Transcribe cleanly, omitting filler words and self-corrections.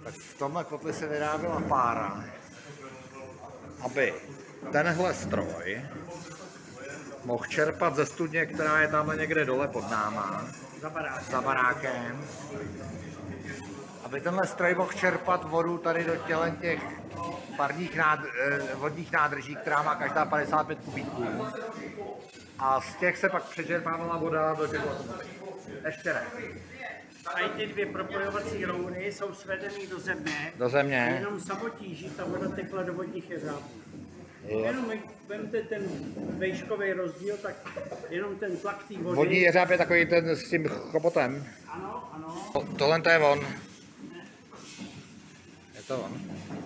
Tak v tomhle kotli se vyráběla pára, aby tenhle stroj mohl čerpat ze studně, která je tamhle někde dole pod náma, za barákem. Aby tenhle stroj mohl čerpat vodu tady do těch parních vodních nádrží, která má každá 55 kubíků. A z těch se pak přečerpávala voda do těch lokomotiv. Ještě ne. A i ty dvě propojovací rouny jsou svedený do země. Do země. Jenom samotíží ta voda tekla do vodních jeřábů. Jenom vemte ten vejškový rozdíl, tak jenom ten tlak té vody. Vodní jeřáb je takový ten s tím chopotem. Ano, ano. Tohle to je on. Je to on.